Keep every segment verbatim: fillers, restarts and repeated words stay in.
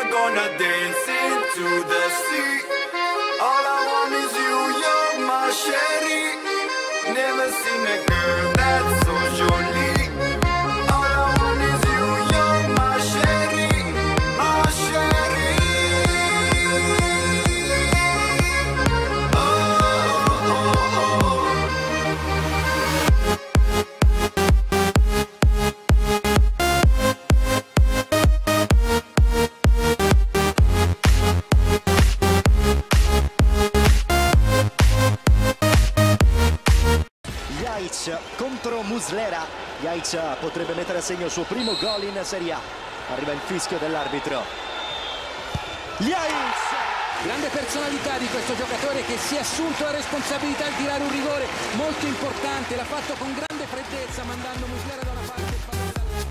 are gonna dance into the sea. All I want is you, you're my sherry. Never seen a girl that's so jolie. All I want is you, you're my sherry, my sherry. Oh, oh, oh, oh. Contro Muslera, Ljajic potrebbe mettere a segno il suo primo gol in Serie A. Arriva il fischio dell'arbitro. Ljajic! Grande personalità di questo giocatore che si è assunto la responsabilità di tirare un rigore molto importante, l'ha fatto con grande freddezza mandando Muslera da una parte e pallone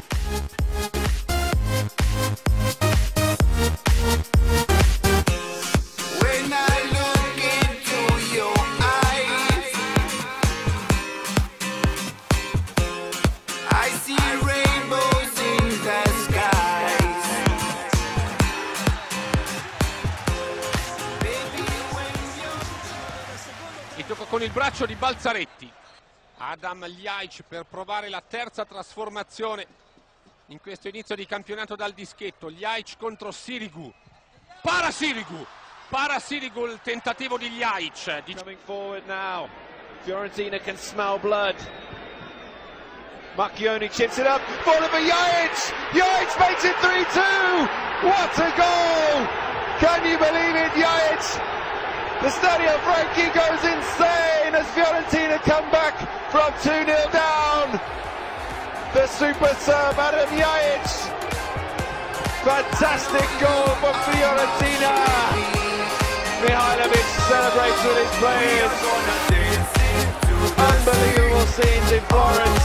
Gioca con il braccio di Balzaretti. Adam Ljajic per provare la terza trasformazione in questo inizio di campionato dal dischetto. Ljajic contro Sirigu. Para Sirigu. Para Sirigu il tentativo di Ljajic. Coming forward now. Fiorentina can smell blood. Macchioni chips it up. Ball for Ljajic. Ljajic makes it three two. What a goal! Can you believe it, Ljajic? The Stadio Franchi goes insane as Fiorentina come back from two nil down. The super sub Adam Ljajic. Fantastic goal for Fiorentina. Mihailovic celebrates with his players. Unbelievable scenes in Florence.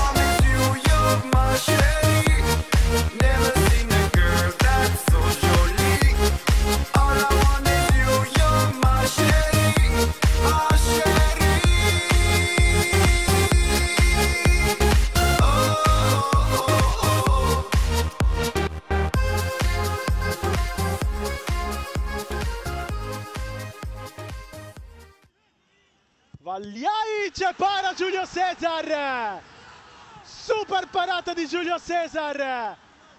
Ljajic para Giulio Cesar, super parata di Giulio Cesar.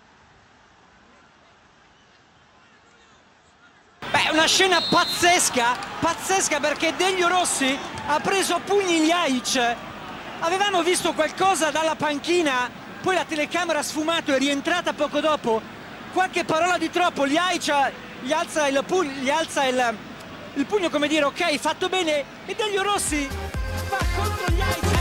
Beh, una scena pazzesca, pazzesca perché Delio Rossi ha preso a pugni Ljajic. Avevamo visto qualcosa dalla panchina, poi la telecamera ha sfumato, è rientrata poco dopo. Qualche parola di troppo, Ljajic gli alza il pugno, gli alza il, il pugno come dire ok, fatto bene, e Delio Rossi va contro Ljajic.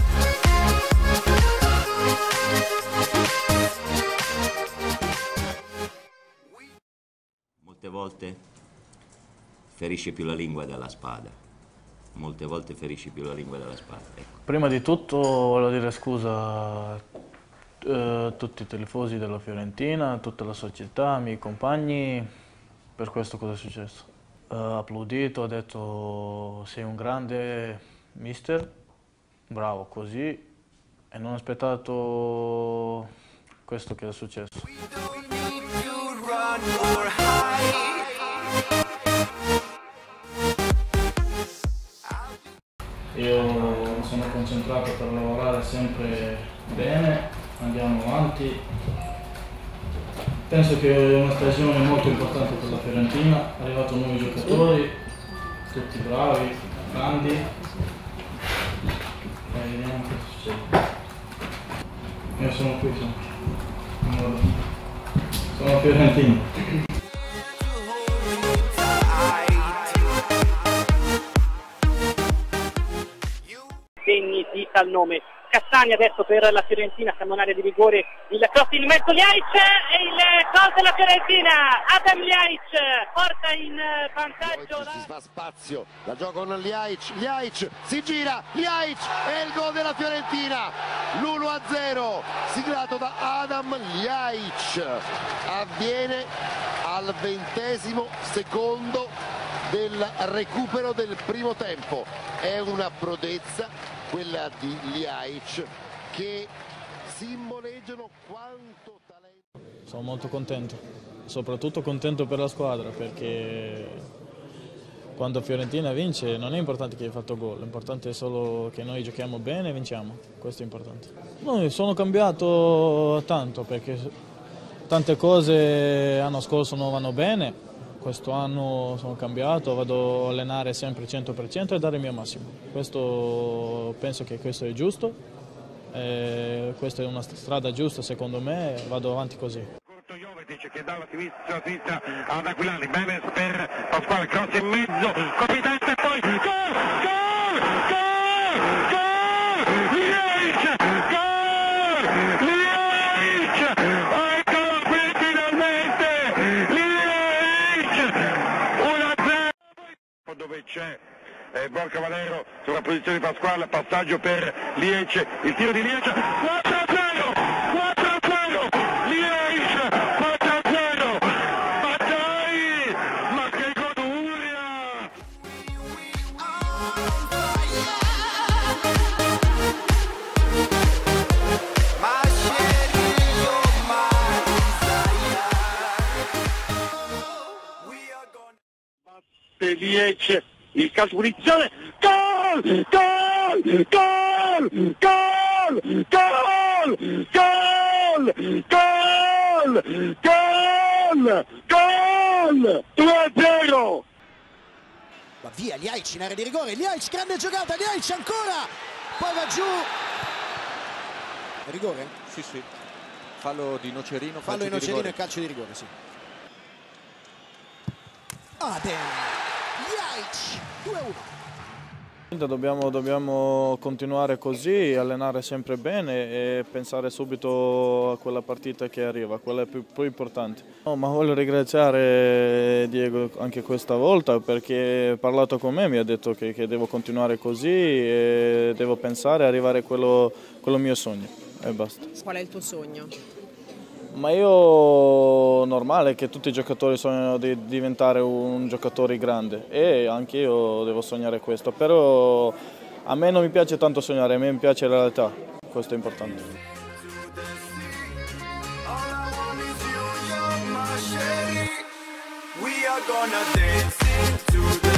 Molte volte ferisce più la lingua della spada, molte volte ferisce più la lingua della spada. Ecco. Prima di tutto voglio dire scusa a eh, tutti i tifosi della Fiorentina, a tutta la società, ai miei compagni, per questo cosa è successo. Uh, ha applaudito, ha detto sei un grande mister, bravo così, e non ho aspettato questo che è successo. Io sono concentrato per lavorare sempre bene, andiamo avanti. Penso che è una stagione molto importante per la Fiorentina, è arrivato nuovi giocatori, tutti bravi, grandi, e vediamo cosa succede. Io sono qui, sono, sono fiorentino. Segni di tal nome. Cassani adesso per la Fiorentina, siamo in area di rigore, il cross in mezzo Ljajic e il gol della Fiorentina. Adam Ljajic porta in vantaggio. Si fa spazio, la gioca con Ljajic, Ljajic si gira, Ljajic e il gol della Fiorentina, l'uno a zero siglato da Adam Ljajic, avviene al ventesimo secondo del recupero del primo tempo. È una prodezza quella di Ljajic che simboleggiano quanto talento. Sono molto contento. soprattutto contento per la squadra, perché quando Fiorentina vince non è importante che hai fatto gol, l'importante è solo che noi giochiamo bene e vinciamo, questo è importante. No, sono cambiato tanto perché tante cose l'anno scorso non vanno bene, questo anno sono cambiato, vado a allenare sempre cento per cento e dare il mio massimo. Questo, penso che questo è giusto, e questa è una strada giusta secondo me, vado avanti così. Che dalla sinistra, sinistra ad Aquilani, Benes per Pasquale, cross in mezzo, compitente e poi gol, gol, gol, gol, Lieic, gol, Lieic, eccolo qui finalmente, Lieic, uno a zero, dove c'è eh, Borca Valero sulla posizione di Pasquale, passaggio per Lieic, il tiro di Lieic, quattro a zero, quattro a zero, Lieic, quattro a zero, ma dai, ma che goduria! Batte Lieic, il calcio punizione, gol, gol, gol, gol, gol, gol, gol, gol, gol, due a zero. Va via Lieic in area di rigore, Lieic, grande giocata, Lieic ancora, poi va giù. Rigore? Sì, sì. Fallo di Nocerino, fallo di Nocerino e calcio di rigore, sì. Adem, Lieic, due a uno. Dobbiamo, dobbiamo continuare così, allenare sempre bene e pensare subito a quella partita che arriva, quella è più, più importante. No, ma voglio ringraziare Diego anche questa volta perché ha parlato con me, mi ha detto che, che devo continuare così e devo pensare a arrivare a quello, quello mio sogno e basta. Qual è il tuo sogno? Ma io normale che tutti i giocatori sognano di diventare un giocatore grande e anche io devo sognare questo, però a me non mi piace tanto sognare, a me mi piace la realtà, questo è importante. We are gonna dance into the